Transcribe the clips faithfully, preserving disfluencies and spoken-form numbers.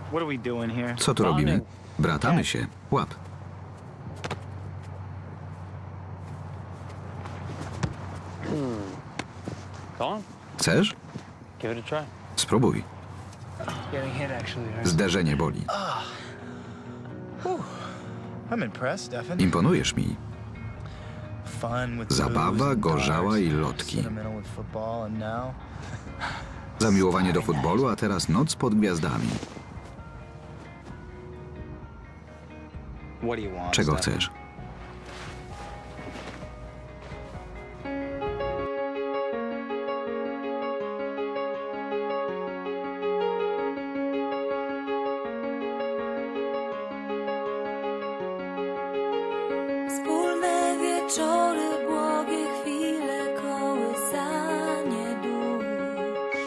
Co tu robimy? Bratamy się. Łap. Chcesz? Spróbuj. Zderzenie boli. Imponujesz mi. Zabawa, gorzała i lotki. Zamiłowanie do futbolu, a teraz noc pod gwiazdami. Czego chcesz? Wspólne wieczory, błogie chwile, kołysanie dusz.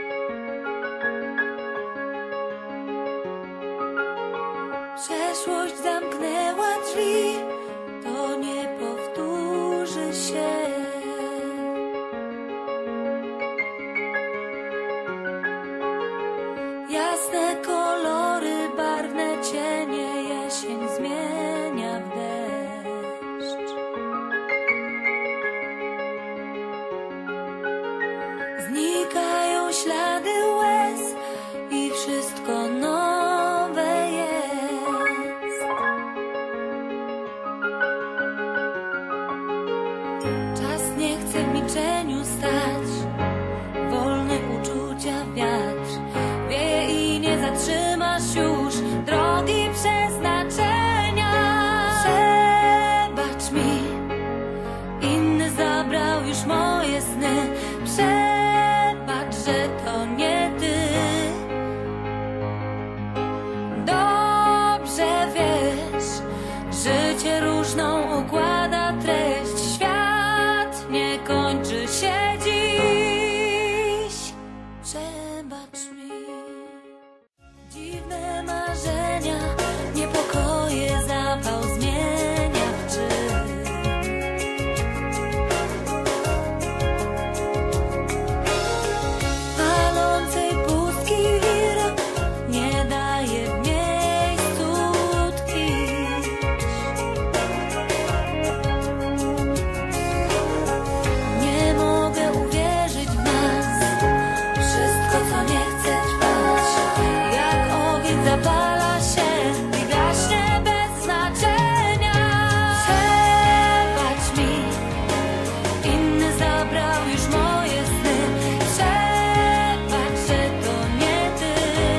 Przeszłość zamknęła drzwi, to nie powtórzy się. Jasne kolory, barwne cienie, jesień zmienia w deszcz. Znikają ślady łez i wszystko nowe jest. Czas nie chce w milczeniu stać, wolny uczucia wiatr wieje i nie zatrzymasz już drogi przeznaczenia. Przebacz mi, inny zabrał już moje sny. Przebacz, że to nie ty. Dobrze wiesz, życie różną układa treść. Świat nie kończy się dziś. Przebacz mi. Dziwne marzenia, niepokoje, zapał zmienia w czyn. Palącej pustki wir nie daje w miejscu tkwić. Nie mogę uwierzyć w nas, wszystko co nie chce trwać, jak ogień zapala się i gaśnie bez znaczenia. Przebacz mi, inny zabrał już moje sny. Przebacz, że to nie ty.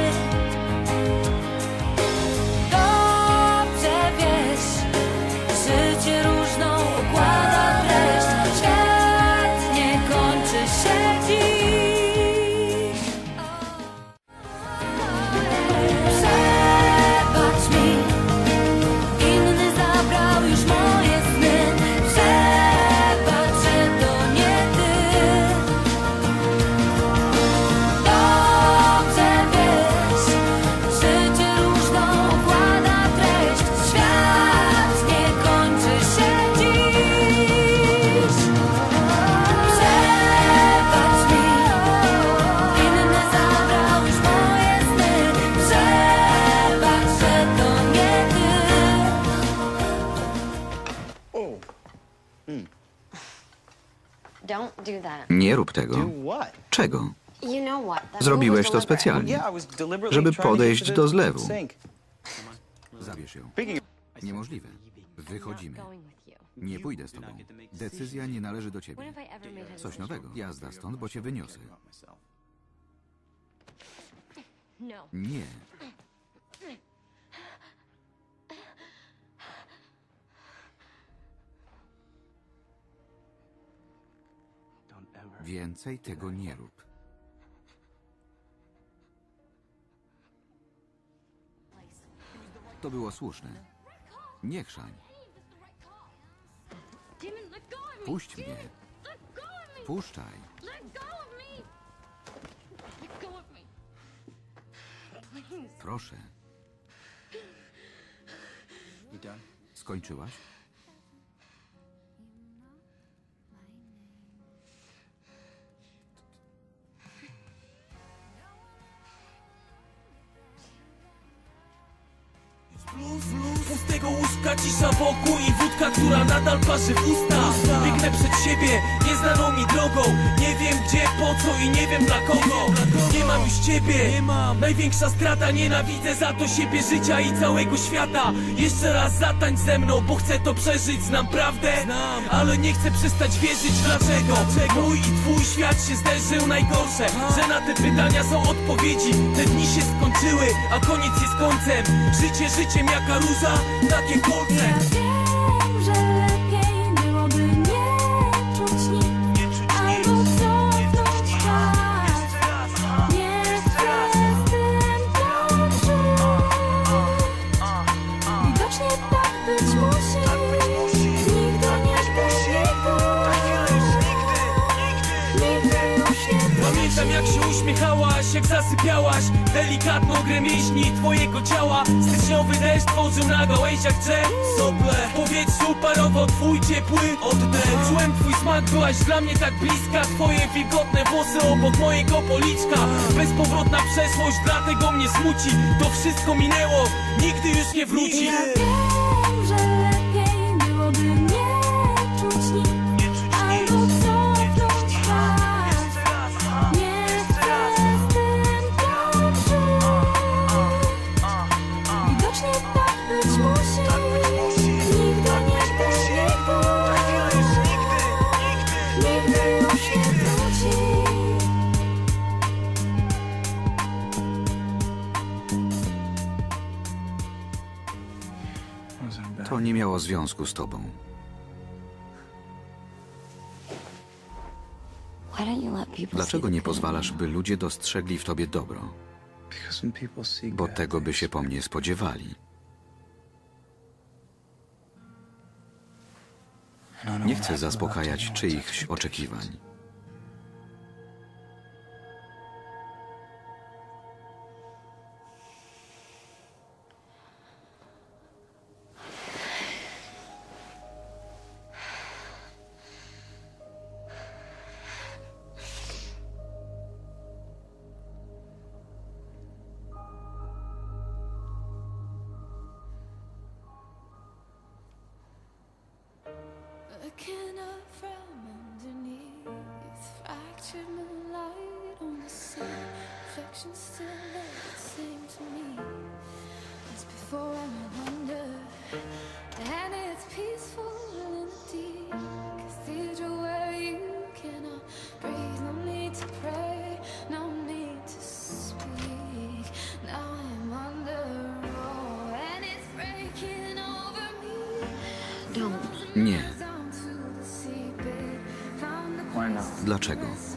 Dobrze wiesz, życie różną układa treść. Świat nie kończy się dziś. Przebacz mi, inny zabrał już moje sny. Przebacz, że to nie ty. Dobrze wiesz, życie różną układa treść. Świat nie kończy się dziś. Przebacz mi, inny zabrał już moje sny. Przebacz, że to nie ty. Don't do that. Nie rób tego. Czego? You know what? That Zrobiłeś move to was deliberate. specjalnie, żeby podejść do zlewu. Zabierz ją. Niemożliwe. Wychodzimy. Going with you. Nie pójdę z tobą. Decyzja nie należy do ciebie. When have I ever made a Coś nowego. Jazda stąd, bo cię wyniosę. No. Nie. Więcej tego nie rób. To było słuszne. Nie chrzań. Damon, let go of me. Puść mnie. Let go of me. Puszczaj. Let go of me. Let go of me. Please. Proszę. Skończyłaś? Pustego łóżka, cisza wokół i wódka, która nadal parzy w usta. Biegnę przed siebie, nieznaną mi drogą. Nie wiem gdzie, po co i nie wiem dla kogo. Nie mam już ciebie, największa strata. Nienawidzę za to siebie, życia i całego świata. Jeszcze raz zatańcz ze mną, bo chcę to przeżyć. Znam prawdę, ale nie chcę przestać wierzyć. Dlaczego? Mój i twój świat się zderzył. Najgorsze, że na te pytania są odpowiedzi. Te dni się skończyły, a koniec jest końcem. Życie życiem jak karuza, takie kolce. Ja wiem, że lepiej byłoby nie czuć nic, albo cofnąć czas. Nie chcę z tym tak żyć. Widocznie tak być musi. Nigdy, nigdy, nigdy, nigdy już nie Pamiętam jak się uśmiechałaś, jak zasypiałaś. Delikatną grę mięśni twojego ciała. Styczniowy deszcz tworzył na gałęziach drzew sople. W powietrzu parował twój ciepły oddech. Czułem twój smak, byłaś dla mnie tak bliska. Twoje wilgotne włosy obok mojego policzka. Bezpowrotna przeszłość, dlatego mnie smuci. To wszystko minęło, nigdy już nie wróci. Ja wiem, że lepiej byłoby nie czuć nic, albo cofnąć czas. Nie chcę z tym tak żyć. Widocznie tak być musi. Nigdy, nigdy, nigdy, nigdy już nie wróci. To nie miało związku z tobą. Why don't you let people Dlaczego see nie the good in pozwalasz, you? by ludzie dostrzegli w tobie dobro? Bo tego by się po mnie spodziewali. Nie chcę zaspokajać czyichś oczekiwań. Looking up from underneath, fractured moonlight on the sea. Reflections still look the same to me as before. I'm a wonder, and it's peaceful in the deep cathedral where you cannot breathe. No need to pray, no need to speak. Now I'm under, oh, and it's breaking over me. Don't. Nie. Dlaczego?